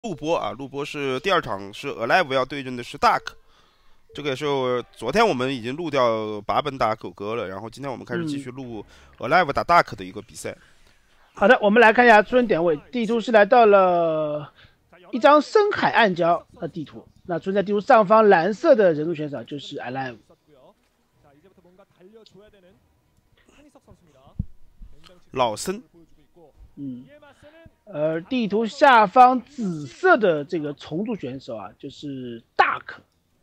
录播啊，录播是第二场是 Alive 要对阵的是 Dark，这个也是昨天我们已经录掉把本打狗哥了，然后今天我们开始继续录 Alive 打 Dark 的一个比赛。 好的，我们来看一下出生点位，地图是来到了一张深海暗礁的地图。那出现在地图上方蓝色的人物选手就是 Alive。 老森， 地图下方紫色的这个虫族选手啊，就是 Dark。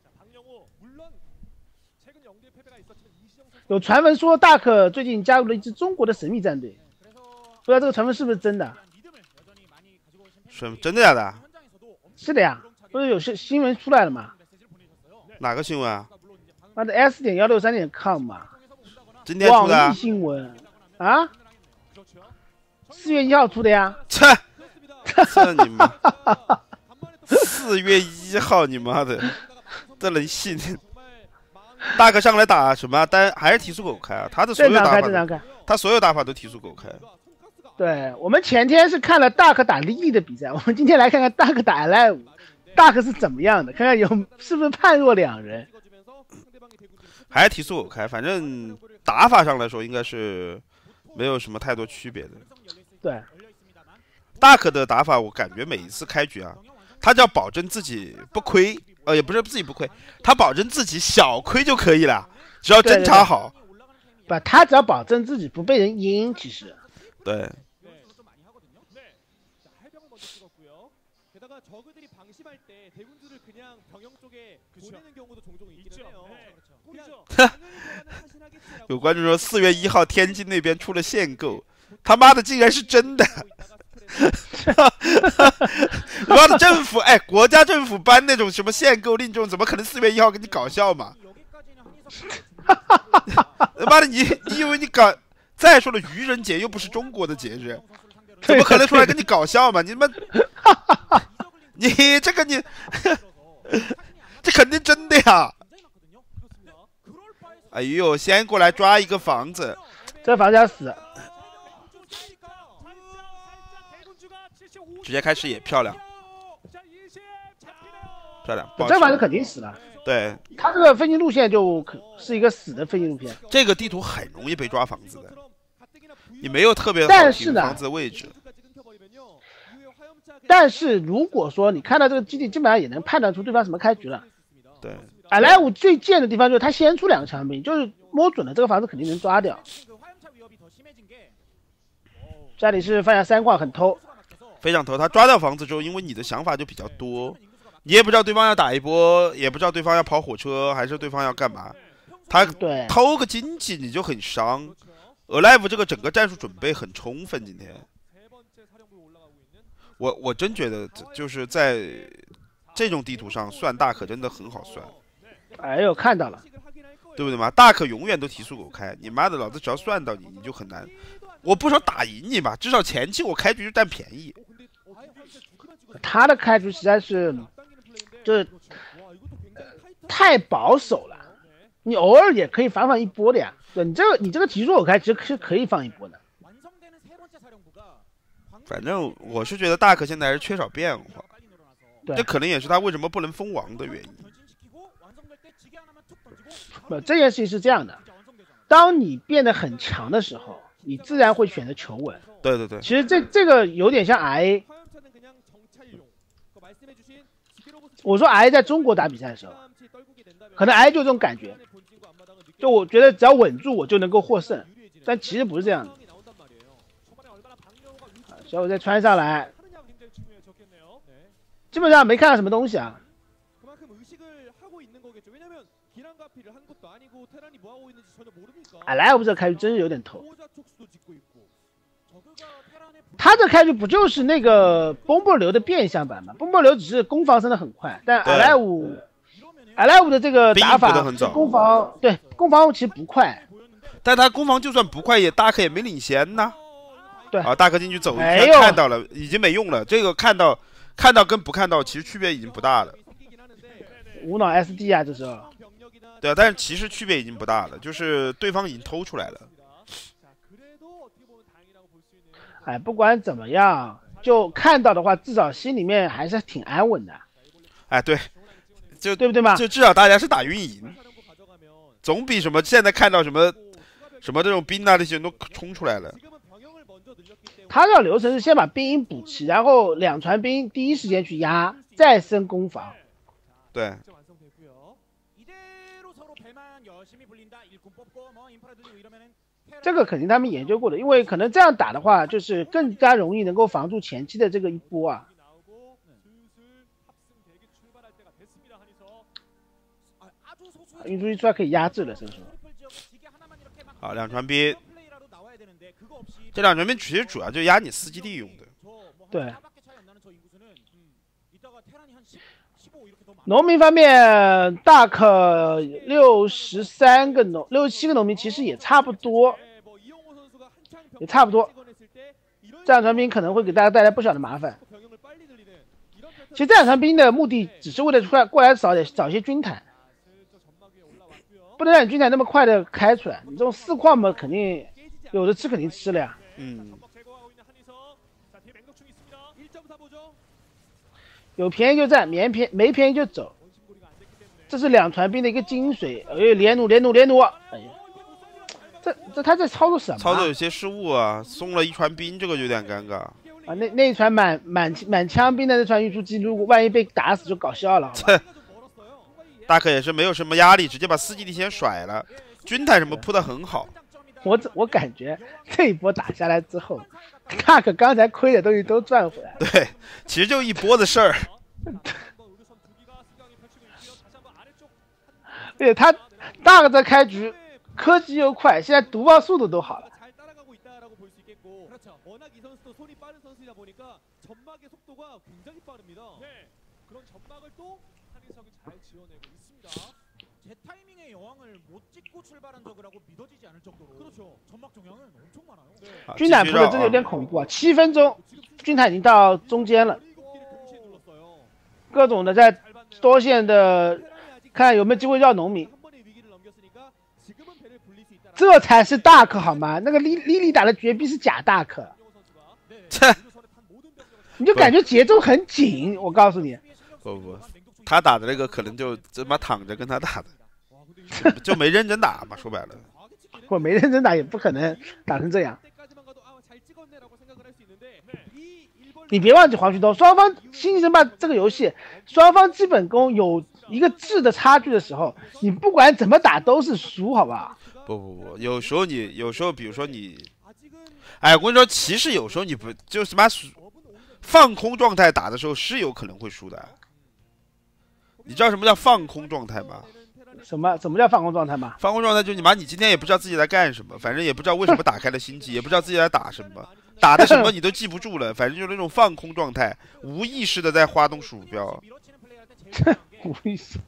有传闻说 Dark 最近加入了一支中国的神秘战队，不知道这个传闻是不是真的？ 是真的假的？ 是的呀，不是有新闻出来了吗？ 哪个新闻啊？ 妈的 S.163.com 嘛， 今天出的、 网易新闻啊，4月1号出的呀。 切，这你妈！4月1号，你妈的，这能信大哥上来打什么单还是提速狗开啊？他的所有打法，他所有打法都提速狗开。 对，我们前天是看了 Dark 打 Lee 的比赛，我们今天来看看 Dark 打 Alive。Dark 是怎么样的？看看是不是判若两人。 还是提速狗开，反正打法上来说应该是没有什么太多区别的。 对 ，Dark 的打法我感觉每一次开局啊，他只要保证自己不亏，也不是自己不亏，他保证自己小亏就可以了，只要侦查好。 不，他只要保证自己不被人阴，其实。 对。有观众说4月1号天津那边出了限购，他妈的竟然是真的！妈的政府国家政府颁那种什么限购令，这种怎么可能4月1号跟你搞笑嘛？妈的你以为你搞？再说了，愚人节又不是中国的节日，怎么可能出来跟你搞笑嘛？你们，你这个你，这肯定真的呀！哎呦，先过来抓一个房子， 这房子要死， 直接开始也漂亮，漂亮， 这房子肯定死了。 对， 他这个飞行路线就是一个死的飞行路线。 这个地图很容易被抓房子的，你没有特别好提房子的位置。 但是如果说你看到这个基地，基本上也能判断出对方什么开局了。 对。 Alive最贱的地方就是他先出2个枪兵，就是摸准了这个房子肯定能抓掉。这里是放下3矿，很偷， 非常偷。他抓掉房子之后，因为你的想法就比较多，你也不知道对方要打一波，也不知道对方要跑火车，还是对方要干嘛。他偷个经济你就很伤。Alive 这个整个战术准备很充分，今天。我真觉得就是在这种地图上算大可真的很好算。 哎呦，看到了， 对不对嘛？大可永远都提速狗开，你妈的，老子只要算到你，你就很难。我不说打赢你吧，至少前期我开局就占便宜。 他的开局实在是，就是太保守了。你偶尔也可以放一波的呀。对你这个提速狗开其实是可以放一波的。 反正我是觉得大可现在还是缺少变化，这可能也是他为什么不能封王的原因。 这件事情是这样的，当你变得很强的时候，你自然会选择求稳。 对对对， 其实这个有点像 IA。我说 IA 在中国打比赛的时候，可能 IA 就这种感觉，就我觉得只要稳住我就能够获胜，但其实不是这样的。小伙再穿上来，基本上没看到什么东西啊。Alive这开局真是有点头。他这开局不就是那个崩波流的变相版吗？崩波流只是攻防升的很快，但 Alive 的这个打法攻防其实不快， 但他攻防就算不快，大可也没领先呐。 对啊，大可进去走一圈，看到了，已经没用了。这个看到跟不看到其实区别已经不大了。 无脑 SD 啊，这时候。 对啊，但是其实区别已经不大了，就是对方已经偷出来了。 不管怎么样， 就看到的话，至少心里面还是挺安稳的。 哎，对，就对不对嘛？ 就至少大家是打运营，总比什么现在看到什么这种兵啊这些都冲出来了。 他这流程是先把兵营补齐，然后两船兵第一时间去压，再升攻防。 对。 这个肯定他们研究过的，因为可能这样打的话，就是更加容易能够防住前期的这个一波啊。运输机出来可以压制了，这个时候。 好，两船兵，这两船兵其实主要就压你4基地用的。 对。农民方面，大可63个67个农民，其实也差不多，这两船兵可能会给大家带来不小的麻烦。其实这两船兵的目的只是为了过来找一些军毯，不能让你军毯那么快的开出来。你这种4矿嘛，肯定有的吃，肯定吃了呀。有便宜就占，没便宜就走，这是两船兵的一个精髓。连弩！哎呀，他在操作什么？ 操作有些失误啊，送了一船兵，这个有点尴尬啊。那一船满枪兵的那船运输机，如果万一被打死就搞笑了。 大可也是没有什么压力，直接把4基地先甩了，军毯什么铺的很好。 我感觉这一波打下来之后，大可刚才亏的东西都赚回来了。 对，其实就一波的事儿。 对，他大可在开局科技又快，现在读报速度都好了。军毯铺的真的有点恐怖啊！7分钟，军毯已经到中间了，各种的在多线的看有没有机会绕农民，这才是大可好吗？那个莉莉打的绝逼是假大可，你就感觉节奏很紧。我告诉你， 不，他打的那个可能就这么躺着跟他打的，就没认真打嘛。说白了， 我没认真打也不可能打成这样。你别忘记黄旭东，双方星际争霸这个游戏，双方基本功有一个质的差距的时候，你不管怎么打都是输，好吧？ 不，有时候比如说你，哎，我跟你说，其实有时候你不就是妈放空状态打的时候是有可能会输的。你知道什么叫放空状态吗？ 什么叫放空状态吗？ 放空状态就是你今天也不知道自己在干什么，反正也不知道为什么打开了星际，也不知道自己在打什么。打的什么你都记不住了，反正就是那种放空状态，无意识的在滑动鼠标。 无意识。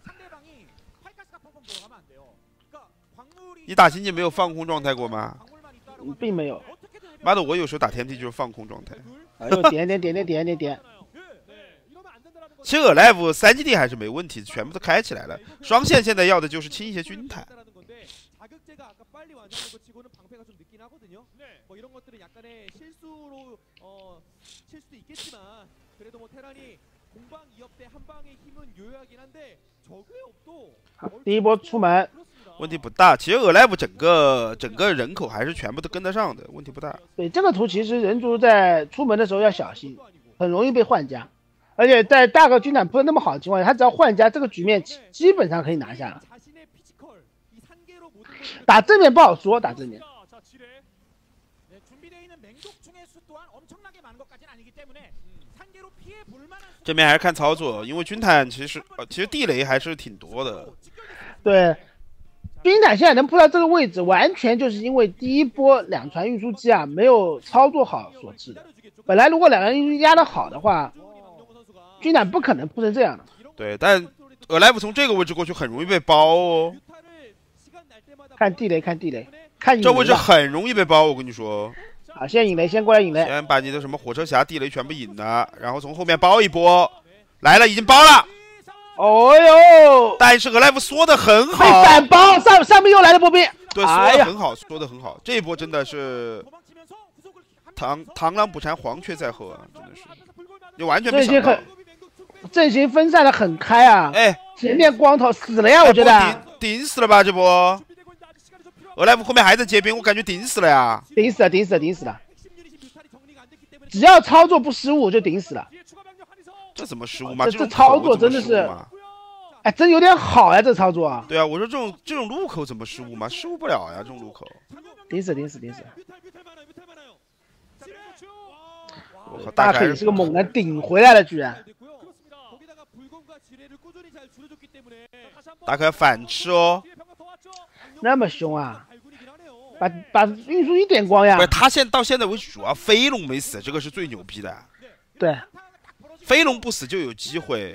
你打星际没有放空状态过吗？ 并没有。 妈的，我有时候打天梯就是放空状态。 哎呦，点。 其实Alive3基地还是没问题，全部都开起来了。双线现在要的就是清一些军毯。 第一波出门问题不大，其实Alive整个人口还是全部都跟得上的，问题不大。 对，这个图其实人族在出门的时候要小心，很容易被换家，而且在大个军毯铺的那么好的情况下，他只要换家，这个局面基本上可以拿下了。打正面不好说，打正面。 这边还是看操作，因为军毯其实地雷还是挺多的。 对，军毯现在能铺到这个位置，完全就是因为第一波两船运输机啊没有操作好所致的。本来如果两个运输机压得好的话，军毯不可能铺成这样的。 对，但Alive从这个位置过去很容易被包哦。 看地雷， 这位置很容易被包，我跟你说。 啊，先引雷，先过来引雷， 先把你的什么火车侠地雷全部引了，然后从后面包一波，来了，已经包了。 哦呦！ 但是Alive缩得很好， 被反包，上面又来了波兵。 对，缩得很好，缩得很好，这一波真的是螳螂捕蝉，黄雀在后啊，真的是，就完全没想到。 阵型分散的很开啊！ 哎， 前面光头死了呀，我觉得顶死了吧这波。俄莱夫后面还在接兵，我感觉顶死了呀！ 顶死了！只要操作不失误就顶死了。 这怎么失误嘛？ 这操作真的是，哎，真有点好呀，这操作啊！ 对啊，我说这种路口怎么失误嘛？失误不了呀，这种路口。 顶死！ 我靠， 大可也是个猛男，顶回来了居然。 大可要反吃哦。 那么凶啊！把运输机点光呀！ 不是，他到现在为止主要飞龙没死，这个是最牛逼的。 对， 飞龙不死就有机会。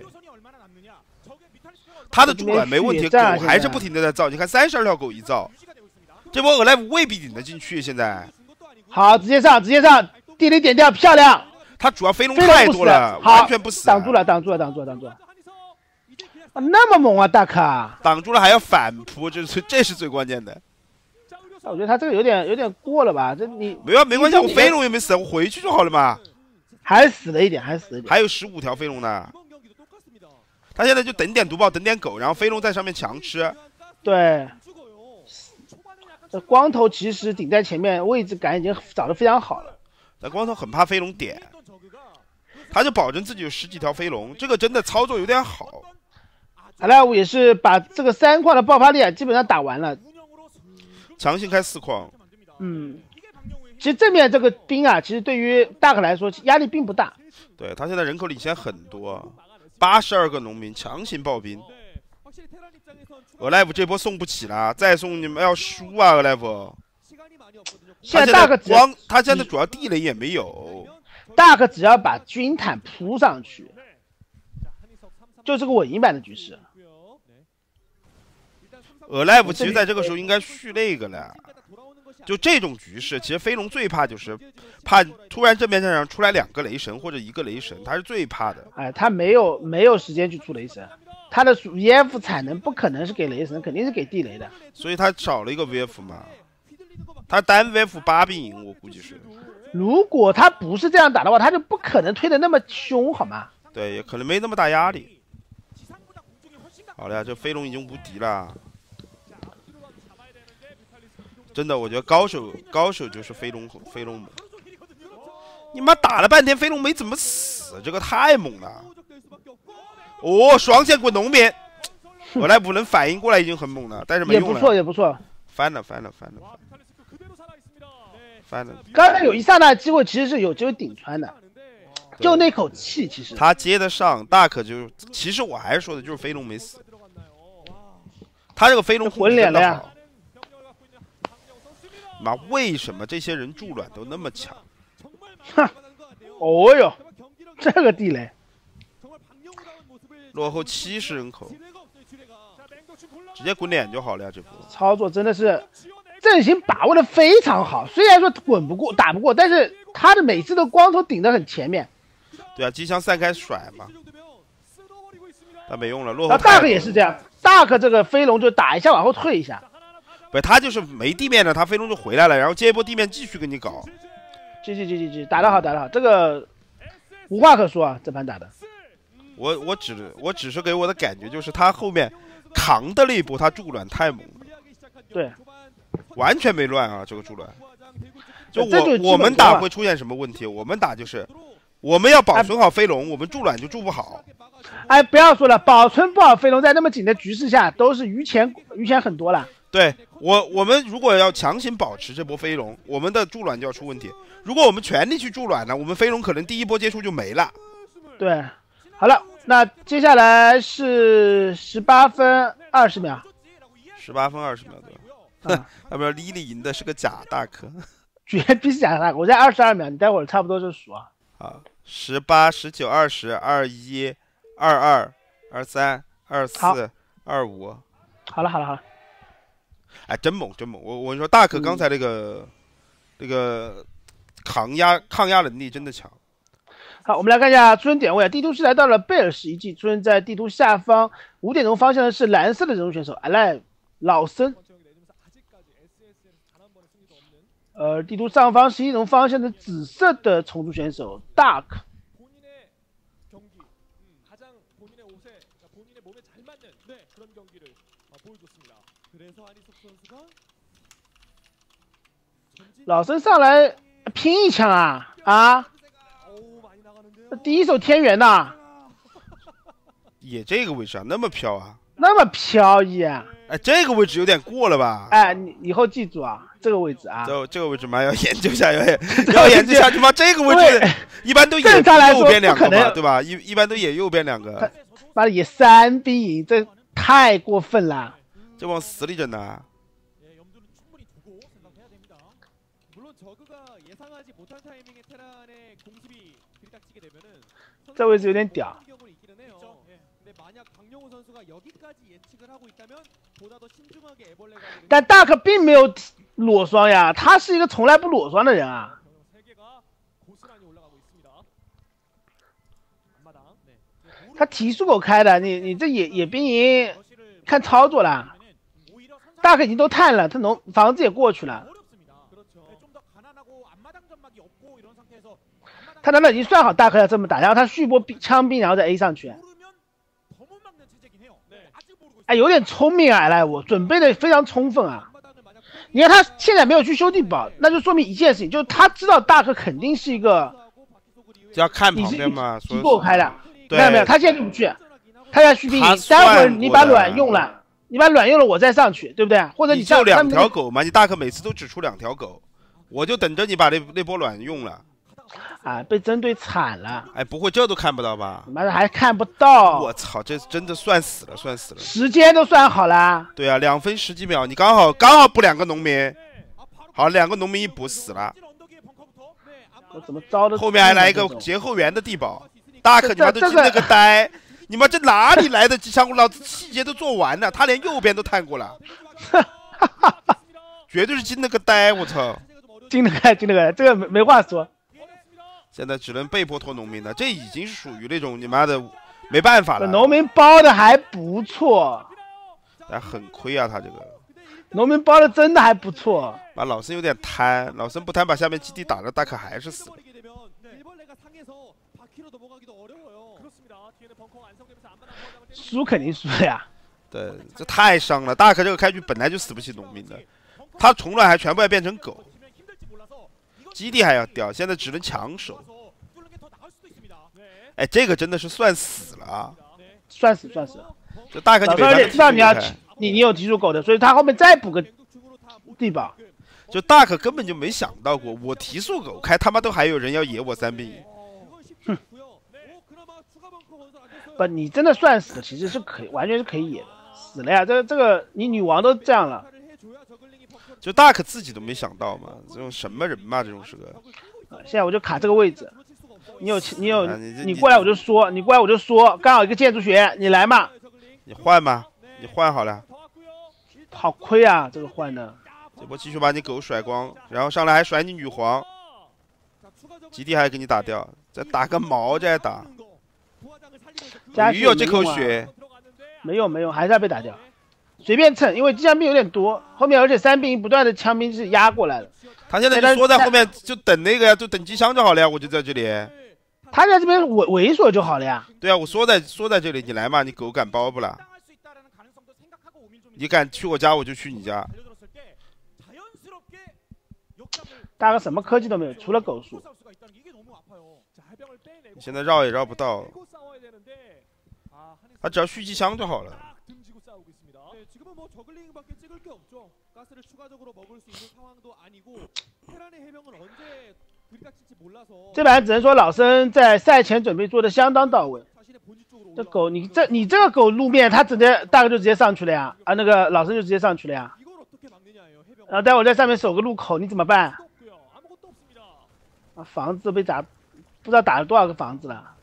他的助卵没问题，狗还是不停的在造。你看32条狗一造，这波俄莱夫未必顶得进去。现在好，直接上，地雷点掉，漂亮。 他主要飞龙太多了，完全不死。 挡住了。那么猛啊，大可！ 挡住了还要反扑，这是最关键的。 我觉得他这个有点过了吧？这你没关系，我飞龙也没死，我回去就好了嘛。 还死了一点， 还有15条飞龙呢。他现在就等点毒爆，等点狗，然后飞龙在上面强吃。 对，这光头其实顶在前面，位置感已经找得非常好了。 但光头很怕飞龙点，他就保证自己有10几条飞龙，这个真的操作有点好。 阿莱武也是把这个3矿的爆发力基本上打完了， 强行开4矿。 其实正面这个兵啊，其实对于大可来说压力并不大。 对，他现在人口领先很多，82个农民强行爆兵。俄莱夫这波送不起了，再送你们要输啊！俄莱夫。 现在大可他现在主要地雷也没有， 大可只要把军坦扑上去，就是个稳赢版的局势。 俄莱夫其实在这个时候应该续那个了，就这种局势，其实飞龙最怕就是怕突然正面战场出来2个雷神或者1个雷神，他是最怕的。 哎，他没有时间去出雷神，他的 VF 产能不可能是给雷神，肯定是给地雷的， 所以他找了一个 VF 嘛，他单 VF 8兵赢，我估计是。 如果他不是这样打的话，他就不可能推的那么凶，好吗？ 对，也可能没那么大压力。好了呀，这飞龙已经无敌了。真的，我觉得高手就是飞龙猛。你妈打了半天飞龙没怎么死，这个太猛了。哦，双线滚农民，俄莱夫能反应过来已经很猛了，但是没用了。 也不错。 翻了。 刚才有一刹那机会，其实是有机会顶穿的，就那口气，其实他接得上。大可就其实我还是说的，就是飞龙没死。他这个飞龙混脸了呀！ 妈，为什么这些人助卵都那么强？ 哼，哦哟，这个地雷， 落后70人口，直接滚脸就好了呀！这波操作真的是阵型把握的非常好，虽然说打不过，但是他的每次都光头顶得很前面。 对啊，机枪散开甩嘛，但没用了，落后。 大可也是这样，大可这个飞龙就打一下往后退一下。 不，他就是没地面了，他飞龙就回来了，然后接一波地面继续跟你搞。 打得好，这个无话可说啊，这盘打的。 我只是给我的感觉就是他后面扛的那一波，他助卵太猛了。 对， 完全没乱啊，这个助卵。我们打会出现什么问题？我们打就是我们要保存好飞龙，我们助卵就助不好。 哎，不要说了，保存不好飞龙，在那么紧的局势下，都是余钱很多了。 对我们如果要强行保持这波飞龙，我们的助卵就要出问题。如果我们全力去助卵呢，我们飞龙可能第一波接触就没了。 对，好了，那接下来是18分20秒。 18分20秒对吧？要不然莉莉赢的是个假大可， 绝逼是假大可。我在22秒，你待会儿差不多就数啊。 好，18、19、20、21、22、23、24、25。 好了。 哎，真猛！我跟你说，大可刚才那个抗压能力真的强。 好，我们来看一下出生点位。地图是来到了贝尔什遗迹，出生在地图下方5点钟方向的是蓝色的人物选手阿赖老森。 地图上方11龙方向的紫色的虫族选手 Dark。 老生上来拼一枪啊！第一手天元呐， 也这个位置啊，那么飘啊， 那么飘逸啊！ 哎，这个位置有点过了吧？ 哎，你以后记住啊，这个位置啊， 这个位置嘛要研究一下，要研究一下，他妈这个位置一般都演右边两个嘛，对吧？一般都演右边两个。 妈的，也3比赢，这太过分了， 这往死里整呢。 这位置有点屌，但大可并没有裸双呀，他是一个从来不裸双的人啊。他提速狗开的，你这野兵营看操作了，大可已经都探了，他房子也过去了。 他难道已经算好大可要这么打，然后他续波枪兵，然后再 A 上去？哎，有点聪明啊，来我准备的非常充分啊！你看他现在没有去修地堡，那就说明一件事情，就是他知道大可肯定是一个， 就要看旁边嘛， 提过开的， 对， 看到没有？他现在就不去，他要续兵，待会儿你把卵用了，我再上去，对不对？或者你就2条狗嘛，你大可每次都只出2条狗，我就等着你把那波卵用了。 啊，被针对惨了！ 哎，不会这都看不到吧？ 妈的还看不到！ 我操，这真的算死了，算死了！ 时间都算好了。 对啊，2分10几秒，你刚好补2个农民，好，2个农民一补死了。 我怎么招的？ 后面还来一个劫后援的地堡，大可你妈都进了个呆，你妈这哪里来的吉祥物？老子细节都做完了，他连右边都探过了，绝对是进了个呆，我操！ 进了个，这个没话说。 现在只能被迫拖农民了，这已经是属于那种你妈的没办法了。 农民包的还不错， 但很亏啊，他这个农民包的真的还不错。 啊，老森有点贪，老森不贪把下面基地打了，大可还是死了。 输肯定输呀。 对，这太伤了，大可这个开局本来就死不起农民的，他重卵还全部要变成狗。 基地还要掉，现在只能抢手。哎，这个真的是算死了啊！ 算死。 就大可你没知道你有提速狗的，所以他后面再补个地堡。 就大可根本就没想到过，我提速狗开他妈都还有人要野我3比1。 哼！不，你真的算死了，其实是完全是可以野的，死了呀！这个你女王都这样了。 就大可自己都没想到嘛，这种什么人嘛，这种是个。 现在我就卡这个位置，你过来我就说，刚好一个建筑学，你来嘛。 你换嘛，你换好了。 好亏啊，这个换的。 这波继续把你狗甩光，然后上来还甩你女皇，基地还给你打掉，再打个毛再打。鱼有这口血。 没有，还是要被打掉。 随便蹭，因为机枪兵有点多，后面而且3兵不断的枪兵是压过来的。 他现在就缩在后面，就等那个呀，就等机枪就好了呀，我就在这里。 他在这边猥琐就好了呀。 对啊，我缩在这里，你来嘛，你狗敢包不啦？你敢去我家，我就去你家。 大哥什么科技都没有，除了狗术。 你现在绕也绕不到，他只要续机枪就好了。 这盘只能说老生在赛前准备做的相当到位。这狗，你这个狗路面，他大概就直接上去了呀，那个老生就直接上去了呀。然后待会在上面守个路口，你怎么办？房子被打，不知道打了多少个房子了。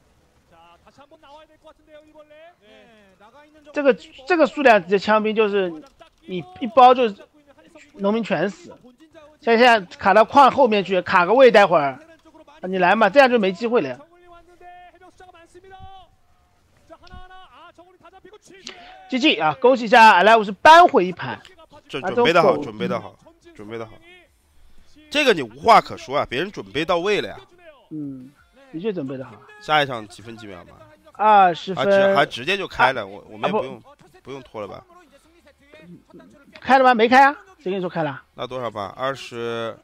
这个数量级的枪兵就是你一包就农民全死。像现在卡到矿后面去，卡个位，待会儿你来嘛，这样就没机会了呀。GG 啊！恭喜一下，Alive是扳回一盘。 准备的好，准备的好。 这个你无话可说啊，别人准备到位了呀。 的确准备的好。 下一场几分几秒嘛 ？20分。 还直接就开了，我们也不用拖了吧？ 开了吗？没开啊。谁跟你说开了？ 那多少吧？25。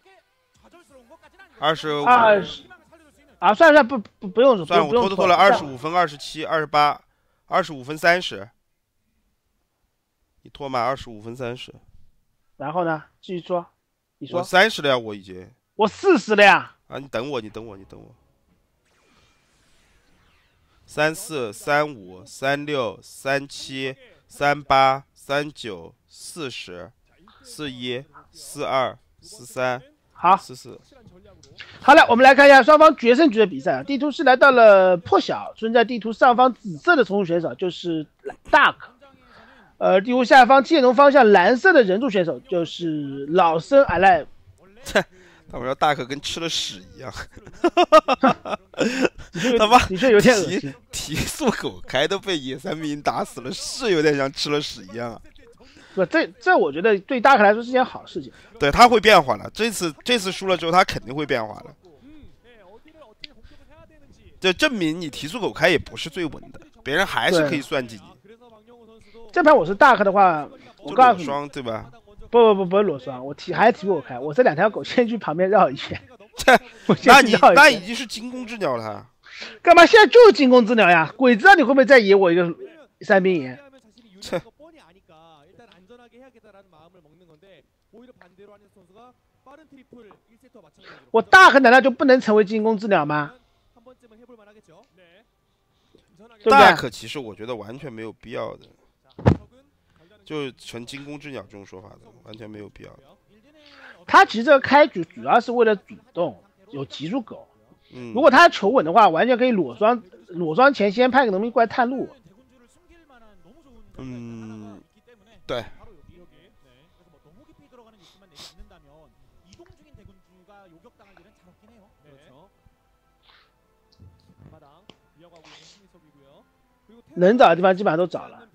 啊，算了，不用算了，我拖了25分、27、28，25分30。你拖满25分30。 然后呢？继续说。你说。 我30了呀，我已经。 我40了呀。 啊，你等我。34、35、36、37、38、39、40、41、42、43。 好 ，44。 好了，我们来看一下双方决胜局的比赛。地图是来到了破晓，存在地图上方紫色的从属选手就是 Dark， 地图下方剑龙方向蓝色的人柱选手就是老生 Alive。 他们说 Dark 跟吃了屎一样， 他妈的确有点恶心。 提速狗开都被野三兵打死了，是有点像吃了屎一样啊。 不，这我觉得对Dark来说是件好事情。 对，他会变化了。这次输了之后，他肯定会变化了。这证明你提速狗开也不是最稳的，别人还是可以算计你。 这盘我是Dark的话，我告诉你， 双对吧？ 不是裸双，还提不我开，我这2条狗先去旁边绕一圈。 那已经是惊弓之鸟了。 干嘛现在就是惊弓之鸟呀？鬼知道你会不会再野我一个3兵营？ 切。 我Dark难道就不能成为惊弓之鸟吗？ Dark其实我觉得完全没有必要的，就成惊弓之鸟这种说法的，完全没有必要的。 他其实这个开局主要是为了主动，有极速狗。如果他求稳的话，完全可以裸双前先派个农民过来探路。 对。 能找的地方基本上都找了。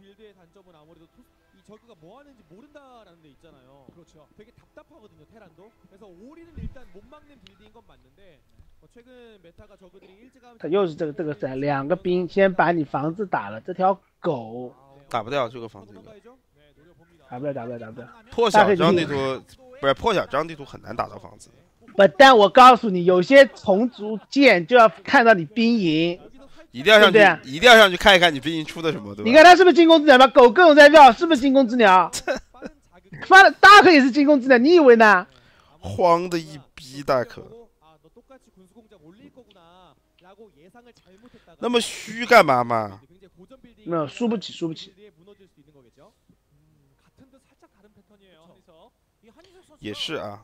他又是这个赛，2个兵先把你房子打了，这条狗打不掉这个房子， 打不了。 破晓这张地图不是破晓这张地图很难打到房子。但我告诉你，有些虫族见就要看到你兵营。 一定要上去看一看你兵营出的什么，对吧？ 你看他是不是惊弓之鸟吧？狗各种在绕，是不是惊弓之鸟？妈的，Dark也是惊弓之鸟，你以为呢？ 慌的一逼Dark。那么虚干嘛嘛？ 没有，输不起。 也是啊。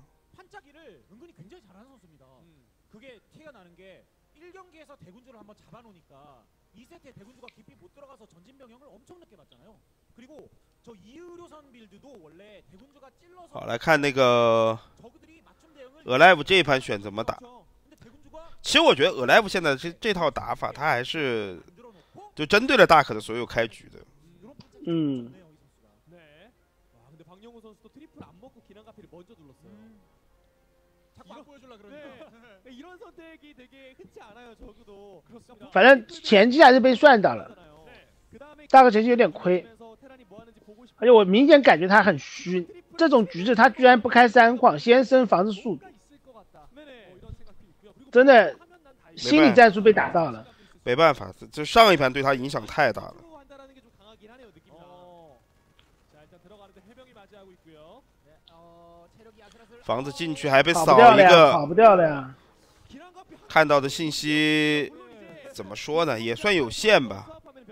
1경기에서 대군주를 한번 잡아놓으니까 2세트에 대군주가 깊이 못 들어가서 전진 병력을 엄청 늦게 봤잖아요. 그리고 저 이의료선 빌드도 원래 대군주가 찔러서 好，来看那个 Alive 这一盘选怎么打。其实我觉得 Alive 现在这套打法，他还是就针对了Dark的所有开局的。 근데 박영우 선수도 트리플 안 먹고 기난가피를 먼저 눌렀어요. 자꾸 안 보여주려 그러니까. 이런 선택이 되게 흔치 않아요. 적어도. 反正前期还是被算到了，Dark前期有点亏，而且我明显感觉他很虚。这种局势他居然不开3矿，先升防御速度，真的心理战术被打到了。 没办法，这上一盘对他影响太大了。房子进去还被扫一个， 跑不掉了呀！ 看到的信息怎么说呢？也算有限吧。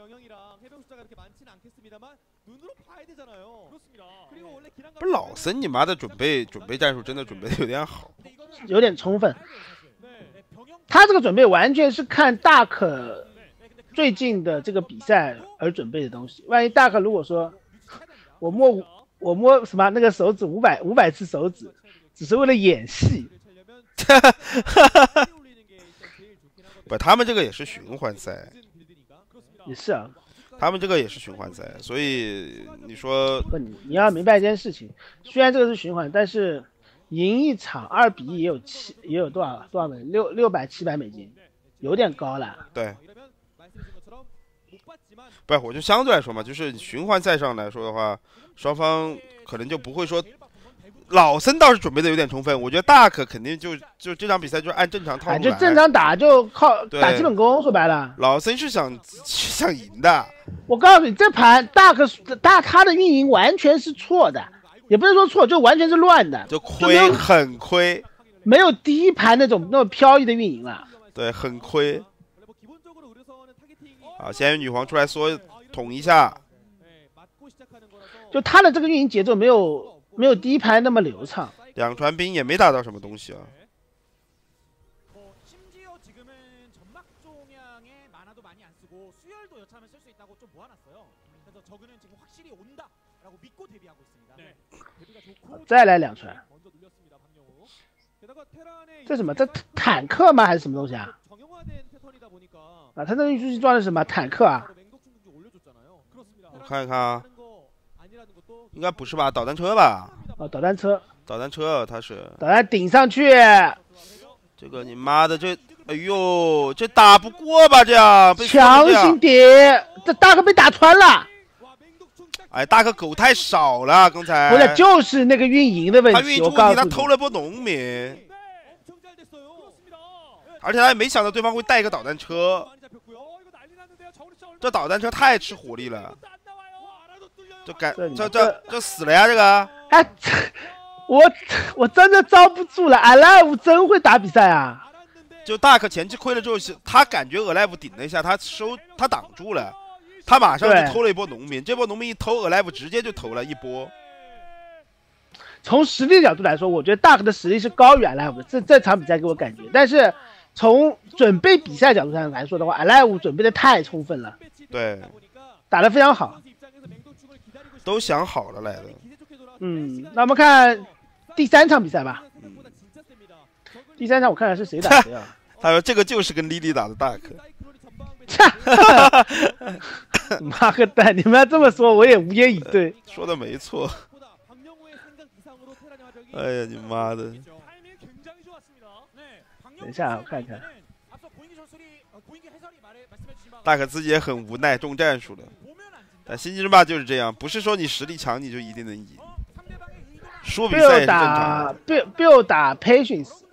不是老森，你妈的准备战术真的准备的有点好， 有点充分。他这个准备完全是看Dark最近的这个比赛而准备的东西。万一Dark如果说我摸什么那个手指500次手指，只是为了演戏。 不，他们这个也是循环赛， 也是啊， 他们这个也是循环赛，所以你说不，你要明白一件事情，虽然这个是循环，但是赢一场2-1也有多少美？600-700美金，有点高了。 对。不是，我就相对来说嘛，就是循环赛上来说的话，双方可能就不会说。老森倒是准备的有点充分，我觉得大可肯定就这场比赛就按正常套路来， 就正常打，就靠打基本功。说白了， 老森是想赢的。 我告诉你，这盘大可他的运营完全是错的，也不是说错，就完全是乱的， 就亏，很亏， 没有第一盘那种飘逸的运营了。 对，很亏。啊，现在女皇出来说捅一下， 就他的这个运营节奏没有第一盘那么流畅， 两传兵也没打到什么东西啊。 再来2传，这什么？这坦克吗？还是什么东西啊？啊，他那运输机装的是什么？坦克啊？ 我看一看啊。应该不是吧？导弹车吧？ 哦，导弹车， 它是导弹顶上去。 这个你妈的这，哎呦，这打不过吧？这样强行叠，这大哥被打穿了。 哎，大哥狗太少了，刚才不是，就是那个运营的问题。 他运营出问题，他偷了波农民，而且他也没想到对方会带一个导弹车，这导弹车太吃火力了。这死了呀！这个， 哎，我真的招不住了。Alive 真会打比赛啊！ 就大可前期亏了之后，他感觉 Alive 顶了一下，他挡住了，他马上就偷了一波农民。这波农民一偷 ，Alive 直接就投了一波。 从实力角度来说，我觉得大可的实力是高于 Alive 的。这场比赛给我感觉，但是从准备比赛角度上来说的话 ，Alive 准备的太充分了， 对， 打得非常好。 都想好了来的。 那我们看第3场比赛吧。第3场我看看是谁打谁啊？ 他说这个就是跟莉莉打的大可。 妈个蛋！你们要这么说，我也无言以对。 说的没错。哎呀，你妈的！ 等一下，我看看。 大可自己也很无奈，中战术了。但星际争霸就是这样，不是说你实力强你就一定能赢，输比赛也是正常的。 Bill 打 Patience，